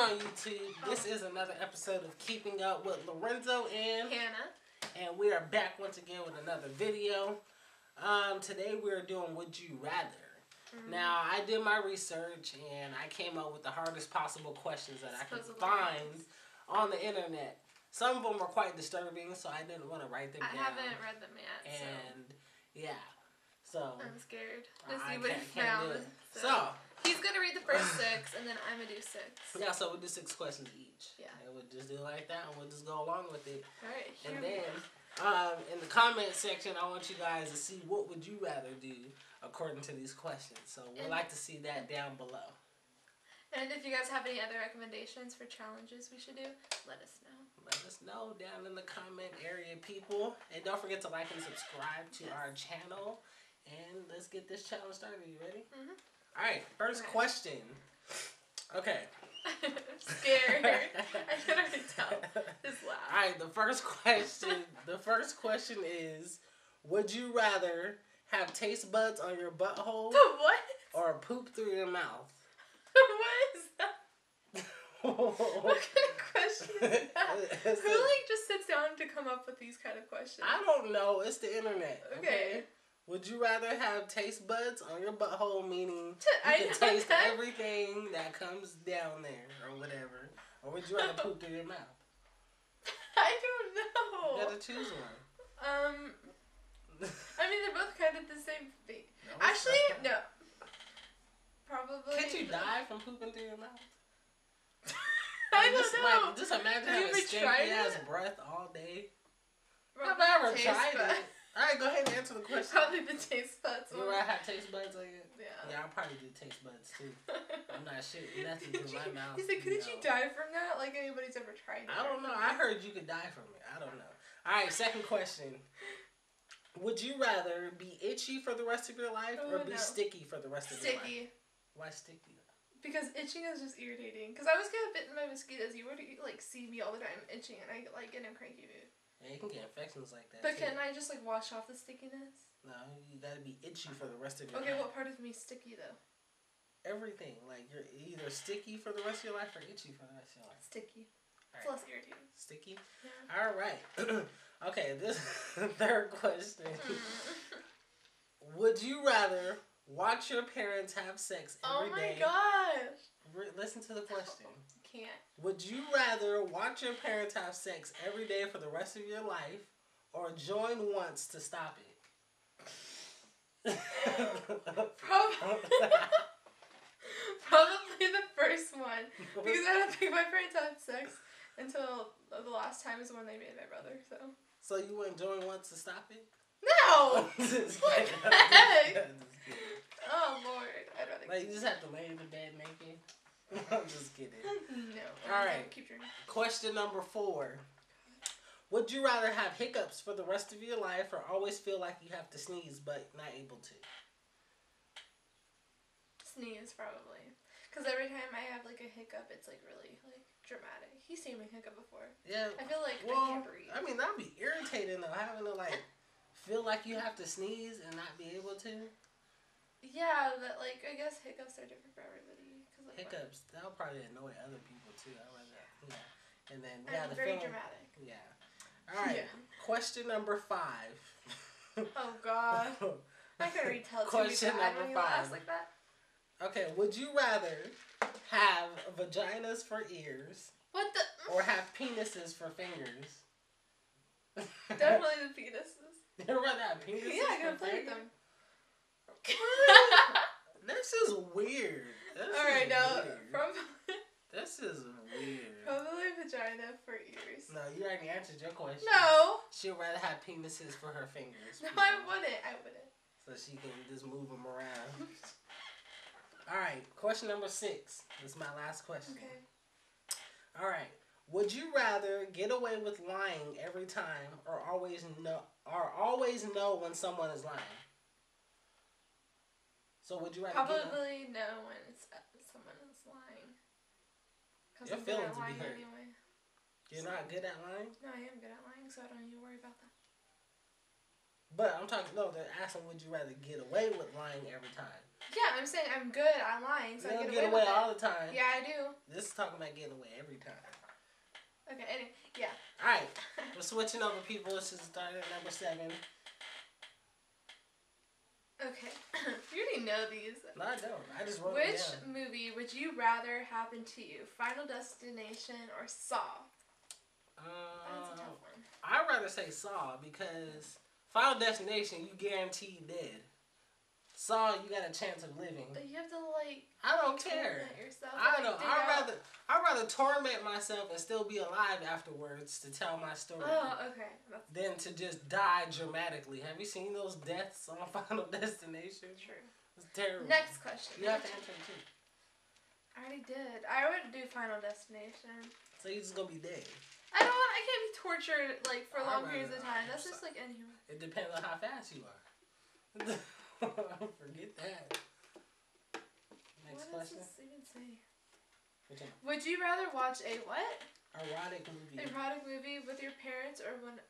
on YouTube? This is another episode of Keeping Up with Lorenzo and Hannah. And we are back once again with another video. Today we're doing Would You Rather. Now, I did my research and I came up with the hardest possible questions that I could find on the internet. Some of them were quite disturbing, so I didn't want to write them down. I haven't read them yet. And, yeah. So I'm scared to I see what he found. So he's going to read the first 6, and then I'm going to do 6. Yeah, so we'll do 6 questions each. Yeah. And we'll just do it like that, and we'll just go along with it. Alright, And then, in the comment section, I want you guys to see what would you rather do according to these questions. So we'd like to see that down below. And if you guys have any other recommendations for challenges we should do, let us know. Let us know down in the comment area, people. And don't forget to like and subscribe to our channel. And let's get this challenge started. You ready? Mm-hmm. All right, first question. Okay. I'm scared. I can already tell. Just laugh. All right, the first question is, would you rather have taste buds on your butthole What? or poop through your mouth? What is that? What kind of question is that? Who just sits down to come up with these kind of questions? I don't know. It's the internet. Okay. Would you rather have taste buds on your butthole, meaning you can taste everything that comes down there or whatever, or would you rather poop through your mouth? I don't know. You gotta choose one. I mean, they're both kind of the same thing. No, actually, no. Probably. Can't you die from pooping through your mouth? I don't know. Just imagine having stinky ass breath all day. I've never tried it. Alright, go ahead and answer the question. Probably the taste buds. You rather have taste buds on your... Yeah. Yeah, I'll probably do taste buds too. I'm not shitting nothing through my mouth. He said, couldn't you die from that? Like anybody's ever tried it. I don't know. I heard you could die from it. I don't know. Alright, second question. Would you rather be itchy for the rest of your life or be sticky for the rest of your life? Sticky. Why sticky? Because itching is just irritating. Because I was getting bitten by mosquitoes. You would like see me all the time itching, and I like get in a cranky mood. Yeah, you can get infections like that. But can I just like wash off the stickiness? No, you gotta be itchy for the rest of your life. Okay, what part of me is sticky though? Everything. Like you're either sticky for the rest of your life or itchy for the rest of your life. Sticky. Right. It's less irritating. Sticky? Yeah. Alright. Okay, this third question. Would you rather watch your parents have sex every day? Oh my gosh. Listen to the question. Can't. Would you rather watch your parents have sex every day for the rest of your life or join once to stop it? Probably the first one. Because I don't think my parents had sex until the last time is when they made my brother, so. So you wouldn't join once to stop it? No! What the heck? Oh, Lord. I'd rather... Like, you just have to lay in the bed naked? I'm just kidding. No. Alright. Keep drinking. Question number 4. Would you rather have hiccups for the rest of your life or always feel like you have to sneeze but not able to? Sneeze, probably. Because every time I have, like, a hiccup, it's, like, really, like, dramatic. He's seen me hiccup before. Yeah. I feel like I can't breathe. I mean, that'd be irritating, though, having to, like, feel like you have to sneeze and not be able to. Yeah, but, like, I guess hiccups are different for everybody. Cause, like, hiccups, that'll probably annoy other people, too. I read that. Yeah. And then, yeah, very dramatic. Yeah. All right. Yeah. Question number 5. Oh, God. I can already tell it's Question number 5. Like that. Okay, would you rather have vaginas for ears what the? or have penises for fingers? Definitely the penises. You'd rather have penises? Yeah, I gotta play with them. This is weird. Alright, now, this is weird. Probably vagina for ears. No, you already answered your question. No. She'd rather have penises for her fingers. No, I wouldn't. So she can just move them around. Alright, question number 6. This is my last question. Okay. Alright. Would you rather get away with lying every time or always know when someone is lying? So would you rather probably know when someone is lying? Because your feelings would be hurt. Anyway. You're not good at lying? No, I am good at lying, so I don't need to worry about that. But I'm talking, no, they're asking would you rather get away with lying every time? Yeah, I'm saying I'm good at lying, so you I don't get away with it. all the time. Yeah, I do. This is talking about getting away every time. Okay, anyway, yeah. Alright, we're switching over, people. This is starting at number 7. Okay. You already know these. No, I don't. I just wrote Which them down. movie would you rather happen to you? Final Destination or Saw? That's a tough one. I'd rather say Saw because Final Destination, you guaranteed dead. Saw, you got a chance of living. But you have to like. I don't care. Yourself, I don't. I'd rather torment myself and still be alive afterwards to tell my story. Oh, okay. Than to just die dramatically. Have you seen those deaths on Final Destination? True. It's terrible. Next question. You have to answer it too. I already did. I would do Final Destination. So you're just gonna be dead. I don't want. I can't be tortured like for long periods of time. That's just like inhuman. It depends on how fast you are. Forget that. Next question. What does this even say? Which one? Would you rather watch a what? Erotic movie. Erotic movie with your parents or one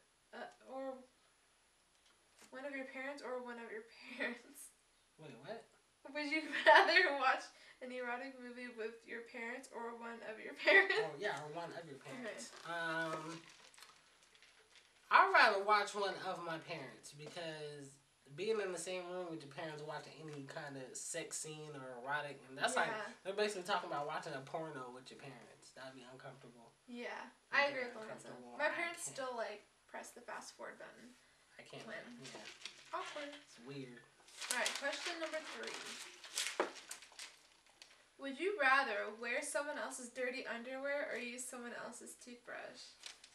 of your parents or one of your parents? Wait, what? Would you rather watch an erotic movie with your parents or one of your parents? Oh yeah, or one of your parents. Okay. I'd rather watch one of my parents because being in the same room with your parents watching any kind of sex scene or erotic, and that's like they're basically talking about watching a porno with your parents. That'd be uncomfortable. Yeah, I agree with Melissa. My parents still like press the fast forward button. I can't. Yeah. Awkward. It's weird. All right, question number 3. Would you rather wear someone else's dirty underwear or use someone else's toothbrush?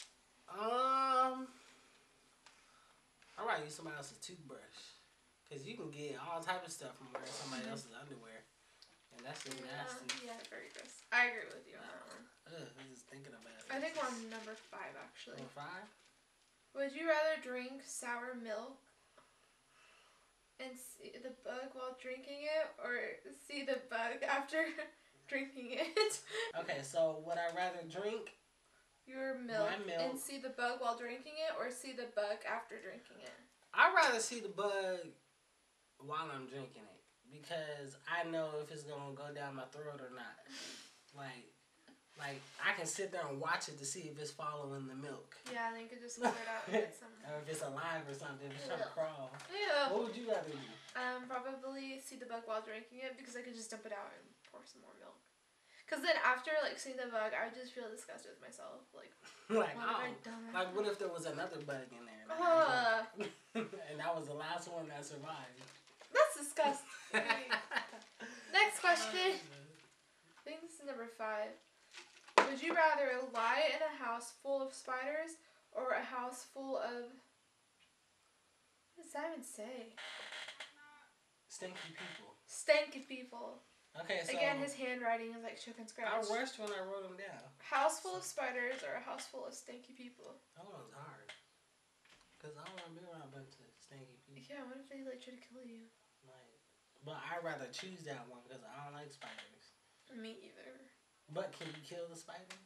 I'd rather use somebody else's toothbrush. Because you can get all type of stuff from wearing somebody else's underwear. And that's just nasty. Yeah, very gross. I agree with you on that one. I'm just thinking about it. I think we're on number 5, actually. Number 5? Would you rather drink sour milk and see the bug while drinking it, or see the bug after drinking it? Okay, so would I rather drink your milk and see the bug while drinking it, or see the bug after drinking it? I'd rather see the bug while I'm drinking it because I know if it's gonna go down my throat or not. Like I can sit there and watch it to see if it's following the milk. Yeah, and then you could just pull it out and get some. Or if it's alive or something, if it's trying to crawl. Yeah. What would you rather do? Probably see the bug while drinking it because I could just dump it out and pour some more milk. Because then after, like, seeing the bug, I would just feel disgusted with myself. Like what have I done? Like, what if there was another bug in there? And that was the last one that survived? That's disgusting. Next question. I think this is number 5. Would you rather lie in a house full of spiders or a house full of... What does that even say? Stinky people. Stanky people. Okay, so... Again, his handwriting is like chicken scratch. I rushed when I wrote them down. House full of spiders or a house full of stinky people? That one's hard. Because I don't want to be around a bunch of stinky people. Yeah, what if they like try to kill you? But I'd rather choose that one because I don't like spiders. Me either. But can you kill the spiders?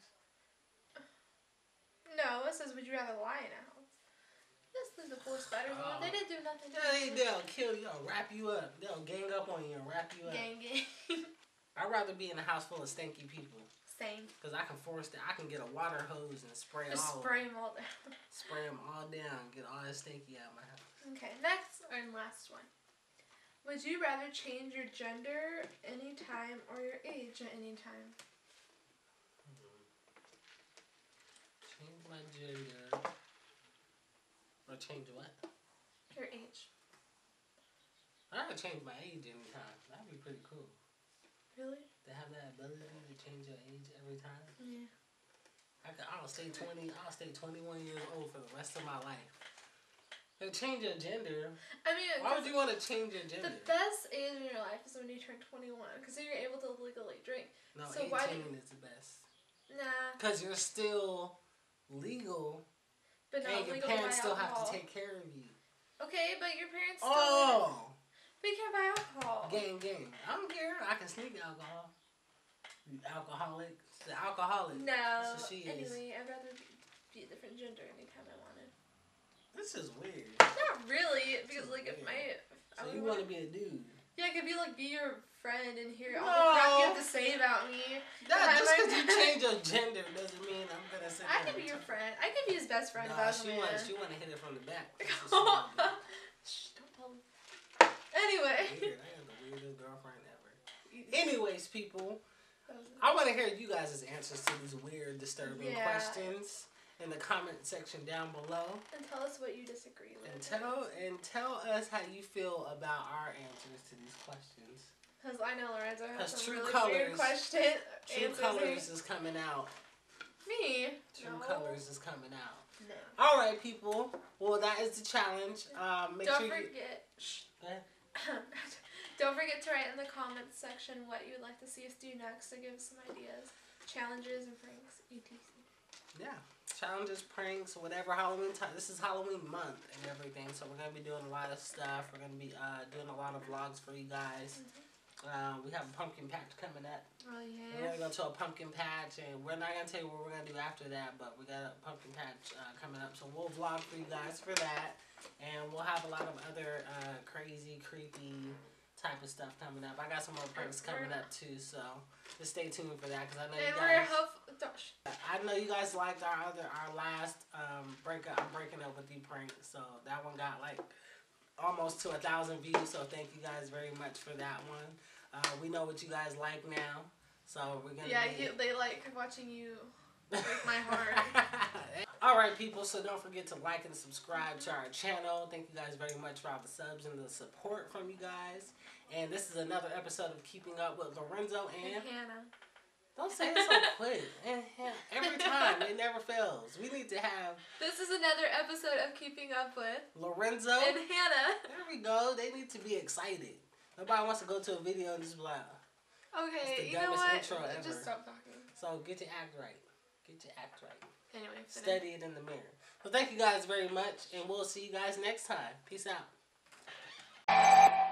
No, it says would you rather lie in a house? Just leave the poor spiders alone. They didn't do nothing. They'll kill you. They'll wrap you up. They'll gang up on you and wrap you up. Gang. I'd rather be in a house full of stinky people. Same. Because I can I can get a water hose and spray spray them all down. Spray them all down. Get all that stinky out of my house. Okay, next and last one. Would you rather change your gender anytime or your age at any time? Change my gender. Or change what? Your age. I would change my age anytime. That'd be pretty cool. Really? To have that ability to change your age every time. Yeah. I'll stay 20. I'll stay 21 years old for the rest of my life. To change your gender. I mean, why would you want to change your gender? The best age in your life is when you turn 21, because then you're able to legally drink. No, so 18 is the best. Nah. Because you're still legal. But not and your legal parents still alcohol. have to take care of you. Okay, but your parents still. Oh. But you can't buy alcohol. Gang. I don't care. I can sneak alcohol. You alcoholic. The alcoholic. No. That's what she is. Anyway, I'd rather be a different gender anytime I wanted. This is weird. Not really, because like if my. So you want to be a dude? Yeah, I could be your friend and hear all the crap you have to say about me. Just because you change your gender doesn't mean I'm gonna say. I can be your friend. I can be his best friend if I was a man. She want to hit it from the back. Shh, don't tell him. Anyway. Weird. I am the weirdest girlfriend ever. Anyways, people, I want to hear you guys' answers to these weird, disturbing questions in the comment section down below. And tell us what you disagree with. And tell us how you feel about our answers to these questions. Because I know Lorenzo has some True really Colors, weird questions. True Colors is coming out. Me? True Colors is coming out. No. All right, people. Well, that is the challenge. Don't forget. Don't forget to write in the comments section what you would like to see us do next to give us some ideas, challenges, and pranks, etc. Yeah, challenges, pranks, whatever. Halloween time. This is Halloween month and everything, so we're gonna be doing a lot of stuff. We're gonna be doing a lot of vlogs for you guys. We have a pumpkin patch coming up. Oh yeah. We're gonna go to a pumpkin patch, and we're not gonna tell you what we're gonna do after that, but we got a pumpkin patch coming up, so we'll vlog for you guys for that, and we'll have a lot of other crazy, creepy type of stuff coming up. I got some more pranks coming up too, so just stay tuned for that, because I know you guys. I know you guys liked our last breakup. I'm breaking up with you prank, so that one got like almost to 1,000 views. So thank you guys very much for that one. We know what you guys like now, so we're gonna. Yeah, they like watching you break my heart. All right, people. So don't forget to like and subscribe to our channel. Thank you guys very much for all the subs and the support from you guys. And this is another episode of Keeping Up with Lorenzo and Hannah. Don't say it so quick. Every time, it never fails. We need to have. This is another episode of Keeping Up with Lorenzo and Hannah. There we go. They need to be excited. Nobody wants to go to a video and just be like, okay, you know what? Intro ever. Just stop talking. So get your act right. Get your act right. Anyway, study it in the mirror. So thank you guys very much, and we'll see you guys next time. Peace out.